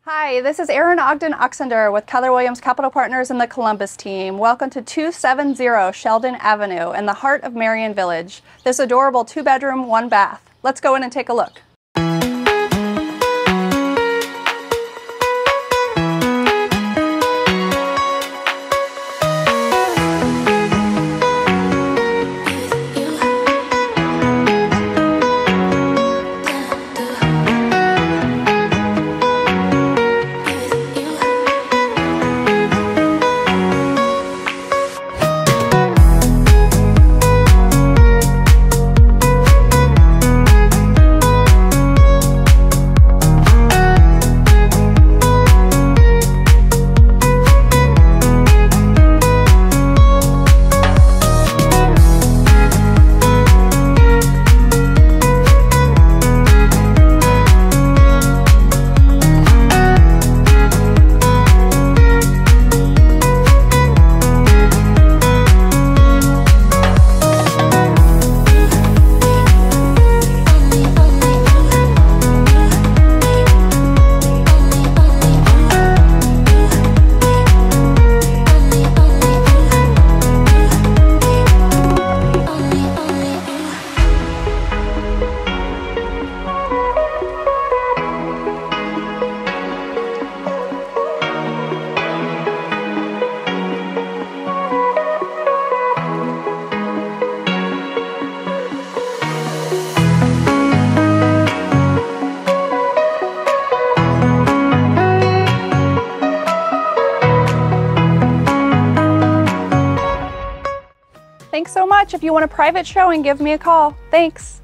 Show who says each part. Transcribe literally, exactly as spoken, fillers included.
Speaker 1: Hi, this is Erin Ogden Oxender with Keller Williams Capital Partners and the Columbus team. Welcome to two seventy Sheldon Avenue in the heart of Merion Village. This adorable two-bedroom, one-bath. Let's go in and take a look. Thanks so much. If you want a private showing, give me a call. Thanks.